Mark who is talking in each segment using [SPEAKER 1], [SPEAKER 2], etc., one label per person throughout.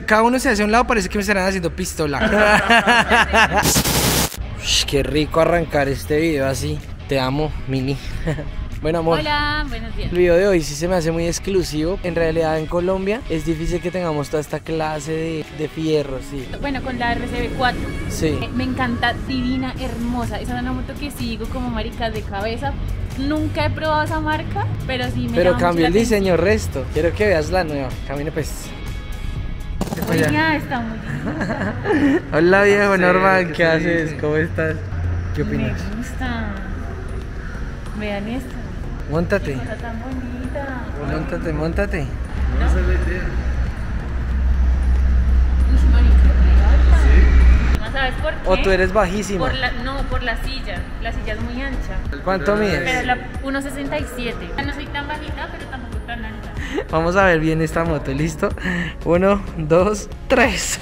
[SPEAKER 1] Cada uno se hace a un lado, parece que me estarán haciendo pistola. Uy, qué rico arrancar este video así. Te amo, Mini. Bueno, amor.
[SPEAKER 2] Hola, buenos días.
[SPEAKER 1] El video de hoy sí se me hace muy exclusivo. En realidad en Colombia es difícil que tengamos toda esta clase de fierros, sí.
[SPEAKER 2] Bueno, con la RCB4.
[SPEAKER 1] Sí.
[SPEAKER 2] Me encanta, divina, hermosa. Esa es una moto que sigo como marica de cabeza. Nunca he probado esa marca, pero sí me
[SPEAKER 1] Pero
[SPEAKER 2] llama
[SPEAKER 1] cambió
[SPEAKER 2] mucho
[SPEAKER 1] el
[SPEAKER 2] la
[SPEAKER 1] diseño resto. Quiero que veas la nueva. Camine pues.
[SPEAKER 2] atención. Oiga, está muy linda.
[SPEAKER 1] Hola viejo, normal, ¿qué haces? ¿Cómo estás? ¿Qué opinas?
[SPEAKER 2] Me gusta. Vean esto.
[SPEAKER 1] Móntate.
[SPEAKER 2] Qué cosa tan bonita.
[SPEAKER 1] Móntate, móntate.
[SPEAKER 2] ¿No? Uy, marica, qué alta. ¿Sabes por qué?
[SPEAKER 1] O tú eres bajísima.
[SPEAKER 2] No, por la silla. La silla es muy ancha.
[SPEAKER 1] ¿Cuánto mides?
[SPEAKER 2] Pero la 1.67. No soy tan bajita, pero tampoco tan alta.
[SPEAKER 1] Vamos a ver bien esta moto, ¿listo? 1, 2, 3.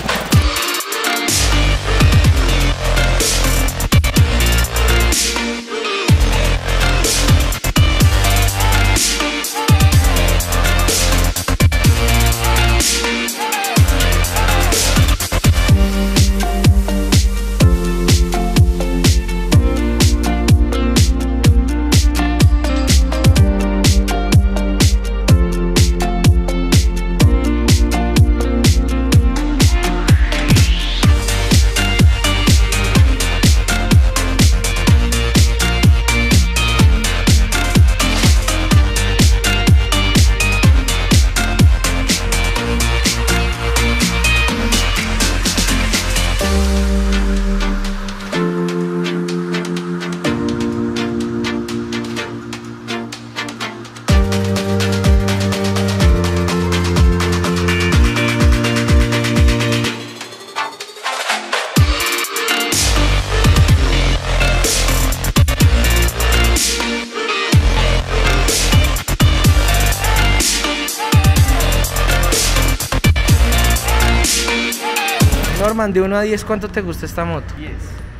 [SPEAKER 1] Norman, de 1 a 10, ¿cuánto te gusta esta moto?
[SPEAKER 3] 10.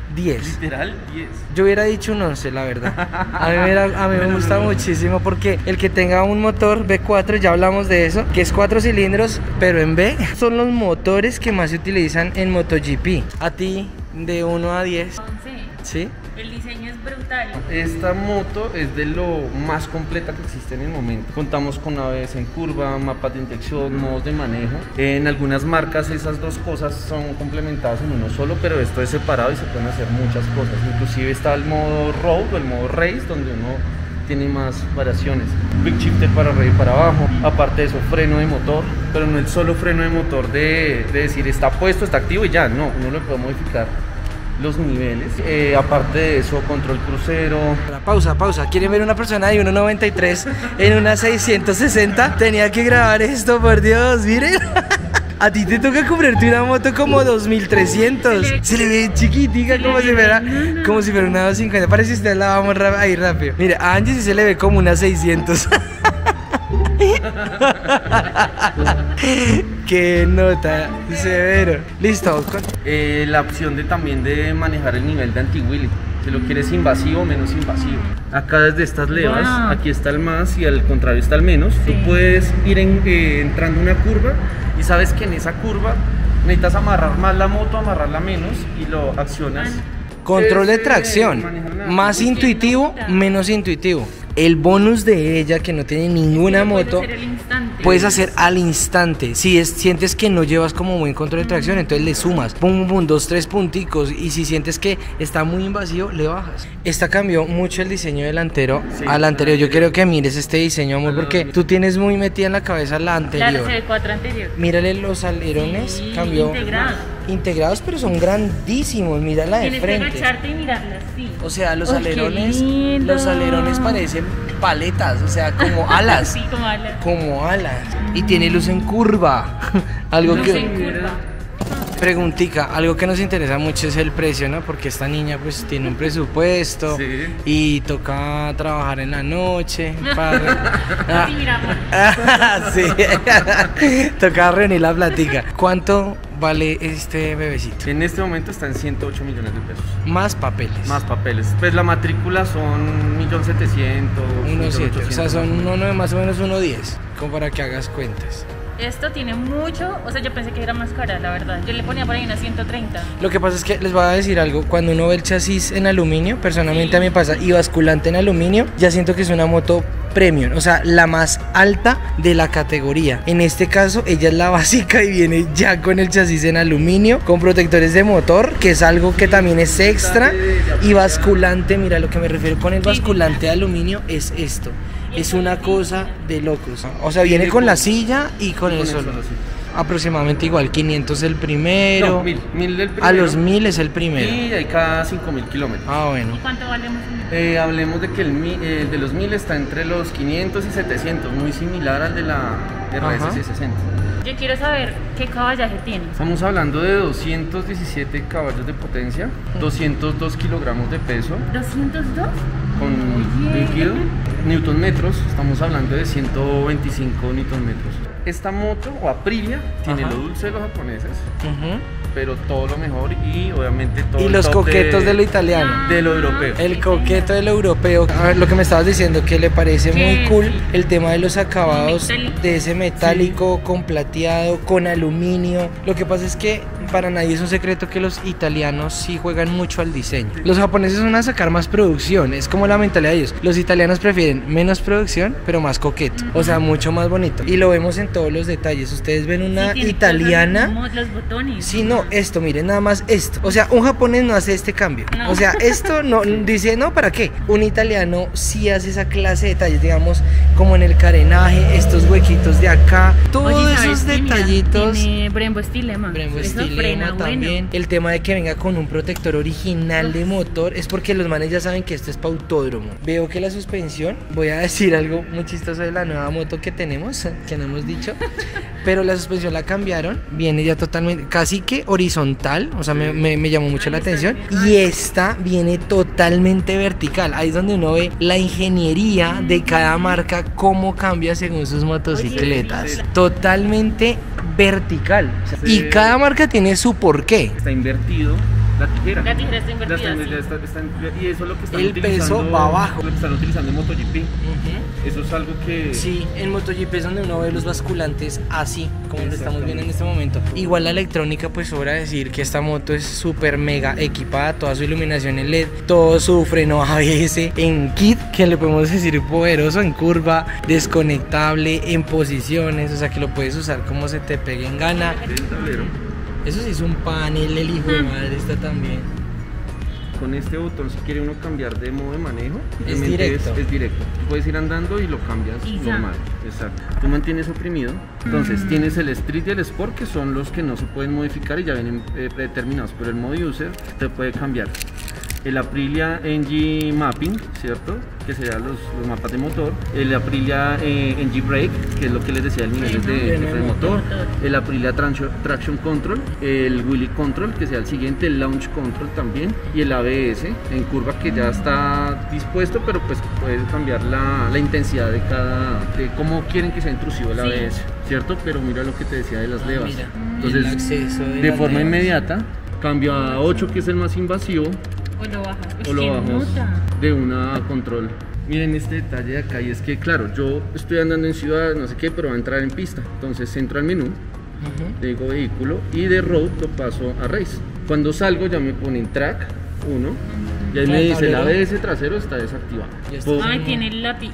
[SPEAKER 1] 10.
[SPEAKER 3] Literal, 10.
[SPEAKER 1] Yo hubiera dicho un 11, la verdad. A mí me gusta muchísimo porque el que tenga un motor V4, ya hablamos de eso, que es 4 cilindros, pero en V, son los motores que más se utilizan en MotoGP. A ti, de 1 a 10.
[SPEAKER 2] 11.
[SPEAKER 1] ¿Sí?
[SPEAKER 2] El diseño es brutal.
[SPEAKER 3] Esta moto es de lo más completa que existe en el momento. Contamos con ABS en curva, mapas de inyección, modos de manejo. En algunas marcas esas dos cosas son complementadas en uno solo, pero esto es separado y se pueden hacer muchas cosas. Inclusive está el modo road o el modo race, donde uno tiene más variaciones. Quick shifter para arriba y para abajo. Aparte de eso, freno de motor, pero no el solo freno de motor de decir está puesto, está activo y ya. No, uno lo puede modificar los niveles. Aparte de eso, control crucero.
[SPEAKER 1] Pausa. ¿Quieren ver una persona de 1.93 en una 660? Tenía que grabar esto, por Dios, miren. A ti te toca comprarte una moto como 2300. Se le ve chiquitica, como si fuera una 250. Parece que usted la vamos ahí rápido. Mire, a Angie sí se le ve como una 600. Qué nota, severo. Listo.
[SPEAKER 3] La opción también de manejar el nivel de anti-wheelie. Si lo quieres invasivo o menos invasivo. Acá desde estas levas, aquí está el más y al contrario está el menos. Tú puedes ir entrando una curva y sabes que en esa curva necesitas amarrar más la moto, amarrarla menos y lo accionas.
[SPEAKER 1] Control de tracción, más intuitivo, menos intuitivo. El bonus de ella, que no tiene ninguna moto, puedes hacer al instante. Si sientes que no llevas como buen control de tracción, entonces le sumas, pum, 2, 3 punticos. Y si sientes que está muy invasivo, le bajas. Esta cambió mucho el diseño delantero al anterior. Yo quiero que mires este diseño, amor, porque tú tienes muy metida en la cabeza la anterior.
[SPEAKER 2] La RCB4 anterior.
[SPEAKER 1] Mírale los alerones, cambió. Integrados, pero son grandísimos. Mírala de frente.
[SPEAKER 2] Tienes que agacharte y mirarla así.
[SPEAKER 1] O sea, los alerones parecen paletas, o sea, como alas.
[SPEAKER 2] Sí, como alas.
[SPEAKER 1] Como alas. Y tiene luz en curva. Algo
[SPEAKER 2] Luz
[SPEAKER 1] que...
[SPEAKER 2] en curva.
[SPEAKER 1] Preguntica, algo que nos interesa mucho es el precio, ¿no? Porque esta niña pues tiene un presupuesto y toca trabajar en la noche para...
[SPEAKER 2] Sí, mira, amor.
[SPEAKER 1] Sí. Toca reunir la platica. ¿Cuánto vale este bebecito?
[SPEAKER 3] En este momento está en 108 millones de pesos.
[SPEAKER 1] Más papeles.
[SPEAKER 3] Más papeles. Pues la matrícula son 1.700.000,
[SPEAKER 1] 1.700, o sea, son
[SPEAKER 3] 1.800.000.
[SPEAKER 1] más o menos 1.10, como para que hagas cuentas.
[SPEAKER 2] esto tiene mucho, o sea, yo pensé que era más cara, la verdad. Yo le ponía por ahí unas 130.
[SPEAKER 1] Lo que pasa es que les voy a decir algo, cuando uno ve el chasis en aluminio, personalmente a mí me pasa, y basculante en aluminio, ya siento que es una moto premium, o sea, la más alta de la categoría. En este caso, ella es la básica y viene ya con el chasis en aluminio, con protectores de motor, que es algo que también es extra, y basculante. Mira, lo que me refiero con el basculante de aluminio es esto. Es una cosa de locos. O sea, viene con la silla y con el solo. Aproximadamente igual, 500 el primero.
[SPEAKER 3] No, 1000 el primero.
[SPEAKER 1] A los 1000 es el primero.
[SPEAKER 3] Y hay cada 5000 kilómetros.
[SPEAKER 1] Ah, bueno.
[SPEAKER 2] ¿Y cuánto valemos?
[SPEAKER 3] Hablemos de que el de los 1000 está entre los 500 y 700, muy similar al de la RS 60.
[SPEAKER 2] Yo quiero saber qué caballaje tiene.
[SPEAKER 3] Estamos hablando de 217 caballos de potencia, 202 kilogramos de peso,
[SPEAKER 2] ¿202?
[SPEAKER 3] con líquido, newton metros, estamos hablando de 125 newton metros. Esta moto, o Aprilia, tiene lo dulce de los japoneses, pero todo lo mejor y obviamente todo
[SPEAKER 1] y los coquetos de lo italiano.
[SPEAKER 3] De lo europeo.
[SPEAKER 1] El coqueto de lo europeo. A ver, lo que me estabas diciendo, que le parece muy cool el tema de los acabados, de ese metálico con plateado, con aluminio. Lo que pasa es que para nadie es un secreto que los italianos sí juegan mucho al diseño. Los japoneses van a sacar más producción, es como la mentalidad de ellos. Los italianos prefieren menos producción, pero más coqueto, o sea, mucho más bonito. Y lo vemos en todos los detalles. Ustedes ven una italiana.
[SPEAKER 2] Los botones.
[SPEAKER 1] Sí, no, esto, miren, nada más esto. O sea, un japonés no hace este cambio.
[SPEAKER 2] No.
[SPEAKER 1] O sea, esto no dice, no, ¿para qué? Un italiano sí hace esa clase de detalles, digamos, como en el carenaje, estos huequitos de acá, todos
[SPEAKER 2] Oye,
[SPEAKER 1] esos
[SPEAKER 2] ¿sabes qué? Mira,
[SPEAKER 1] detallitos.
[SPEAKER 2] tiene Brembo Stilema.
[SPEAKER 1] Brembo
[SPEAKER 2] Eso
[SPEAKER 1] Stilema
[SPEAKER 2] frena
[SPEAKER 1] también.
[SPEAKER 2] bueno.
[SPEAKER 1] El tema de que venga con un protector original de motor es porque los manes ya saben que esto es para autódromo. Veo que la suspensión, voy a decir algo muy chistoso de la nueva moto que tenemos, que no hemos dicho, pero la suspensión la cambiaron, viene ya totalmente, casi que horizontal, o sea, me llamó mucho la atención, y esta viene totalmente vertical. Ahí es donde uno ve la ingeniería de cada marca, cómo cambia según sus motocicletas. Totalmente vertical. O sea, y cada marca tiene su porqué.
[SPEAKER 3] Está invertido la tijera.
[SPEAKER 2] La tijera está invertida.
[SPEAKER 3] Y eso es lo que están
[SPEAKER 1] El
[SPEAKER 3] utilizando.
[SPEAKER 1] peso va abajo.
[SPEAKER 3] Lo que están utilizando en MotoGP. Eso es algo que.
[SPEAKER 1] Sí, en MotoGP es donde uno ve los basculantes así, como lo estamos viendo en este momento. Igual la electrónica, pues sobra decir que esta moto es súper mega equipada, toda su iluminación en LED, todo su freno ABS en kit, que le podemos decir poderoso, en curva, desconectable, en posiciones, o sea que lo puedes usar como se te pegue en gana.
[SPEAKER 3] El tablero.
[SPEAKER 1] Eso sí es un panel, el hijo de madre está también.
[SPEAKER 3] Con este botón, si quiere uno cambiar de modo de manejo,
[SPEAKER 1] Es
[SPEAKER 3] realmente
[SPEAKER 1] directo.
[SPEAKER 3] Es directo. Puedes ir andando y lo cambias
[SPEAKER 2] Y ya.
[SPEAKER 3] normal. Exacto. Tú mantienes oprimido. Entonces tienes el Street y el Sport, que son los que no se pueden modificar y ya vienen predeterminados. Pero el modo User te puede cambiar. El Aprilia NG Mapping, ¿cierto? Que serían los mapas de motor. El Aprilia NG Brake, que es lo que les decía, el nivel de motor. El Aprilia Traction Control. El Wheelie Control, que sea el siguiente. El Launch Control también. Y el ABS en curva, que ya está dispuesto, pero pues puedes cambiar la intensidad de cómo quieren que sea intrusivo el ABS, ¿cierto? Pero mira lo que te decía de las levas.
[SPEAKER 1] Mira,
[SPEAKER 3] Entonces,
[SPEAKER 1] el acceso
[SPEAKER 3] de
[SPEAKER 1] las
[SPEAKER 3] forma
[SPEAKER 1] levas.
[SPEAKER 3] inmediata, cambio a 8, que es el más invasivo,
[SPEAKER 2] O lo bajas.
[SPEAKER 3] o lo bajamos de una a control. Miren este detalle de acá, y es que claro, yo estoy andando en ciudad, no sé qué, pero va a entrar en pista. Entonces entro al menú, le digo vehículo, y de road lo paso a race. Cuando salgo ya me pone en track 1, y ahí me dice el ABS trasero está desactivado.
[SPEAKER 1] Ya está.
[SPEAKER 2] Ay, tiene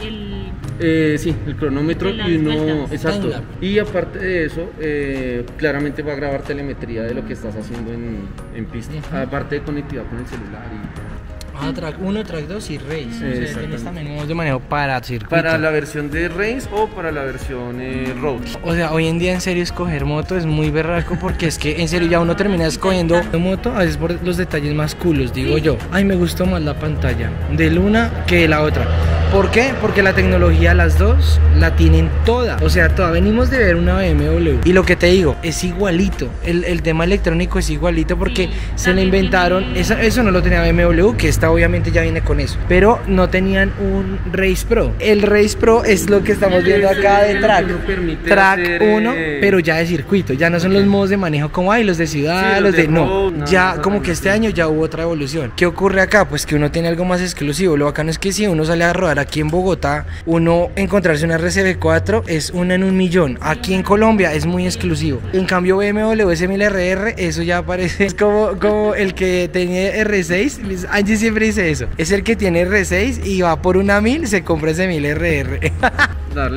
[SPEAKER 3] Sí, el cronómetro
[SPEAKER 2] De las
[SPEAKER 3] y uno,
[SPEAKER 2] vueltas.
[SPEAKER 3] exacto.
[SPEAKER 1] Timelapse.
[SPEAKER 3] Y aparte de eso, claramente va a grabar telemetría de lo que estás haciendo en pista. Aparte de conectividad con el celular
[SPEAKER 1] Track 1, Track 2 y Race. O sea,
[SPEAKER 3] Exactamente.
[SPEAKER 1] tienes también modos de manejo para circuito.
[SPEAKER 3] para la versión de race o para la versión road.
[SPEAKER 1] O sea, hoy en día en serio escoger moto es muy berraco, porque es que en serio ya uno termina escogiendo moto a veces por los detalles más culos, digo yo. Ay, me gustó más la pantalla de una que de la otra. ¿Por qué? Porque la tecnología, las dos, la tienen toda. O sea, toda. Venimos de ver una BMW. Y lo que te digo, es igualito. El tema electrónico es igualito porque
[SPEAKER 2] Sí,
[SPEAKER 1] se le
[SPEAKER 2] también
[SPEAKER 1] inventaron.
[SPEAKER 2] tiene-
[SPEAKER 1] Eso no lo tenía BMW, que esta obviamente ya viene con eso. Pero no tenían un Race Pro. El Race Pro es lo que estamos viendo acá de
[SPEAKER 3] Lo
[SPEAKER 1] track.
[SPEAKER 3] que nos permite
[SPEAKER 1] Track
[SPEAKER 3] hacer,
[SPEAKER 1] 1, pero ya de circuito. Ya no son los modos de manejo como hay, los de ciudad,
[SPEAKER 3] Sí,
[SPEAKER 1] los de. No,
[SPEAKER 3] road, no,
[SPEAKER 1] ya
[SPEAKER 3] no,
[SPEAKER 1] como
[SPEAKER 3] no,
[SPEAKER 1] que
[SPEAKER 3] no,
[SPEAKER 1] este
[SPEAKER 3] sí.
[SPEAKER 1] año ya hubo otra evolución. ¿Qué ocurre acá? Pues que uno tiene algo más exclusivo. Lo bacano es que si uno sale a rodar aquí en Bogotá, uno encontrarse una RCV4 es una en 1.000.000. Aquí en Colombia es muy exclusivo. En cambio BMW S1000RR, eso ya parece, es como el que tenía R6. Angie siempre dice eso. Es el que tiene R6 y va por una 1000, se compra ese 1000RR.
[SPEAKER 3] Darle.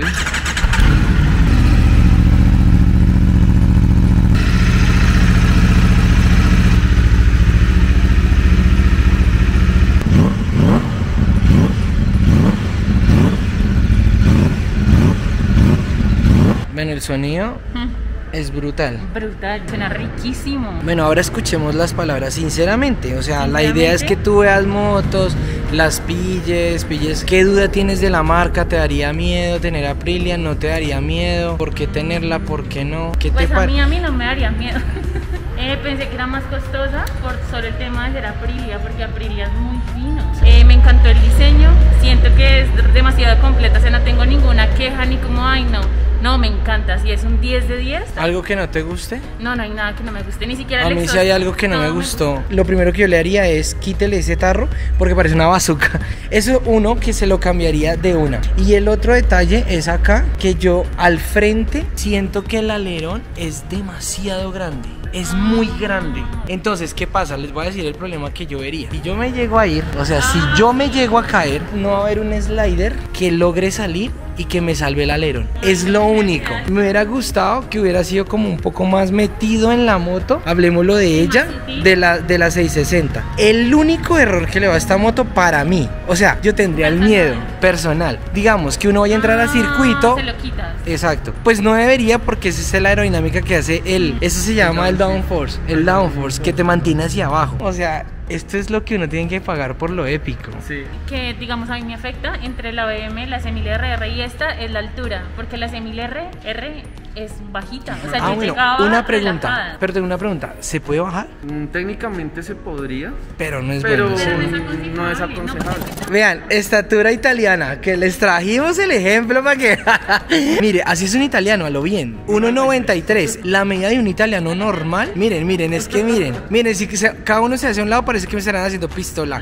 [SPEAKER 1] Bueno, el sonido es brutal.
[SPEAKER 2] Brutal, suena riquísimo.
[SPEAKER 1] Bueno, ahora escuchemos las palabras sinceramente. O sea, la
[SPEAKER 2] Sinceramente.
[SPEAKER 1] idea es que tú veas motos, las pilles. ¿Qué duda tienes de la marca? ¿Te daría miedo tener Aprilia? ¿No te daría miedo? ¿Por qué tenerla? ¿Por qué no? ¿Qué
[SPEAKER 2] Pues
[SPEAKER 1] te
[SPEAKER 2] a mí no me daría miedo. Pensé que era más costosa por solo el tema de ser Aprilia, porque Aprilia es muy fino. Me encantó el diseño, siento que es demasiado completa, o sea, no tengo ninguna queja ni como, ay no, me encanta, si es un 10 de 10.
[SPEAKER 1] ¿Algo que no te guste?
[SPEAKER 2] No hay nada que no me guste, ni siquiera
[SPEAKER 1] A
[SPEAKER 2] el
[SPEAKER 1] mí sí
[SPEAKER 2] exhaust.
[SPEAKER 1] hay algo que no me
[SPEAKER 2] Todo
[SPEAKER 1] gustó. Lo primero que yo le haría es quítele ese tarro porque parece una bazooka. Eso uno que se lo cambiaría de una. Y el otro detalle es acá que yo al frente siento que el alerón es demasiado grande. Es muy grande. Entonces, ¿qué pasa? Les voy a decir el problema que yo vería. Si yo me llego a ir, o sea, si yo me llego a caer, no va a haber un slider que logre salir y que me salve el alerón. Es lo único. Me hubiera gustado que hubiera sido como un poco más metido en la moto. Hablemoslo de ella, de la 660. El único error que le va a esta moto para mí, o sea, yo tendría el miedo personal. Digamos que uno vaya a entrar a circuito.
[SPEAKER 2] Se lo quitas.
[SPEAKER 1] Exacto. Pues no debería porque esa es la aerodinámica que hace eso se llama el downforce. El downforce que te mantiene hacia abajo. O sea, esto es lo que uno tiene que pagar por lo épico.
[SPEAKER 3] Sí.
[SPEAKER 2] Que digamos a mí me afecta entre la BM, la S1000RR y esta es la altura, porque la S1000RR es bajita, o sea, yo
[SPEAKER 1] Bueno,
[SPEAKER 2] llegaba
[SPEAKER 1] una pregunta,
[SPEAKER 2] relajada.
[SPEAKER 1] perdón, una pregunta, ¿se puede bajar?
[SPEAKER 3] Técnicamente se podría,
[SPEAKER 1] Pero no es
[SPEAKER 3] pero
[SPEAKER 1] bueno.
[SPEAKER 2] Pero
[SPEAKER 1] sí.
[SPEAKER 2] no es
[SPEAKER 3] no es
[SPEAKER 2] aconsejable,
[SPEAKER 3] aconsejable.
[SPEAKER 1] Vean, estatura italiana, que les trajimos el ejemplo para que... Mire, así es un italiano, a lo bien. 1,93, la medida de un italiano normal. Miren, es que miren, si cada uno se hace a un lado parece que me estarán haciendo pistola.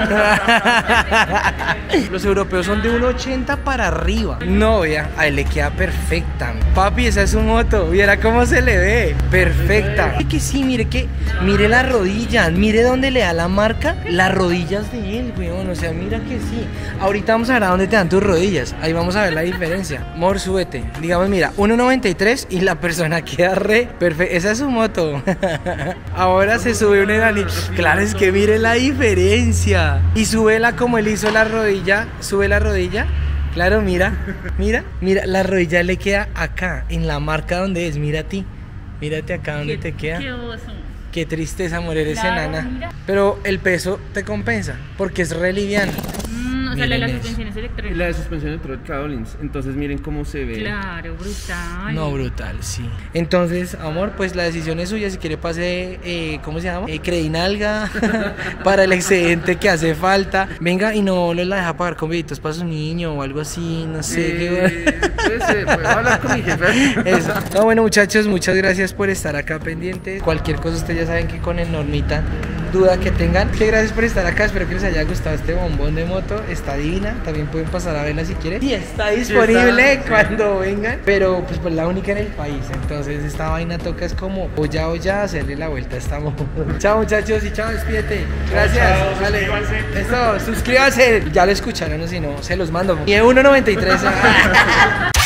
[SPEAKER 1] Los europeos son de 1,80 para arriba. No, vea, a él le queda perfecta. Papi, esa es su moto, viera cómo se le ve. Perfecta. Mire que sí, mire las rodillas, mire dónde le da la marca, las rodillas de él, weón. O sea, mira que sí. Ahorita vamos a ver a dónde te dan tus rodillas. Ahí vamos a ver la diferencia. Mor, súbete. Digamos, mira, 1,93 y la persona queda re perfecta. Esa es su moto. Ahora se sube un enani. Claro, es que mire la diferencia. Y súbela como él hizo la rodilla. Sube la rodilla. Claro, mira, la rodilla le queda acá, en la marca donde es. Mira a ti. Mírate acá donde te queda.
[SPEAKER 2] Qué oso.
[SPEAKER 1] Qué tristeza morir ese
[SPEAKER 2] Claro,
[SPEAKER 1] enana.
[SPEAKER 2] mira.
[SPEAKER 1] Pero el peso te compensa, porque es re liviano.
[SPEAKER 2] O sea,
[SPEAKER 1] Miren
[SPEAKER 2] las
[SPEAKER 1] eso.
[SPEAKER 2] suspensiones
[SPEAKER 3] Y
[SPEAKER 2] electrónicas.
[SPEAKER 3] la de suspensión electrónica Collins. Entonces miren cómo se ve.
[SPEAKER 2] Claro, brutal.
[SPEAKER 1] No, brutal, sí. Entonces, amor, pues la decisión es suya. Si quiere pase, ¿cómo se llama? Credinalga para el excedente que hace falta. Venga y no la deja pagar con billetes para su niño o algo así, no sé.
[SPEAKER 3] Puedo hablar con mi jefe.
[SPEAKER 1] Eso. No, bueno, muchachos, muchas gracias por estar acá pendientes. Cualquier cosa, ustedes ya saben que con el Normita, duda que tengan. Muchas gracias por estar acá. Espero que les haya gustado este bombón de moto. Está divina. También pueden pasar a verla si quieren. Y está disponible
[SPEAKER 3] sí.
[SPEAKER 1] cuando vengan. Pero pues la única en el país. Entonces esta vaina toca es como ya hacerle la vuelta a esta moto. Chao, muchachos, y chao, despídete. Gracias.
[SPEAKER 4] Chao,
[SPEAKER 1] Vale.
[SPEAKER 4] suscríbanse.
[SPEAKER 1] Eso, suscríbanse. Ya lo escucharon, o si no, se los mando. Y 1.93.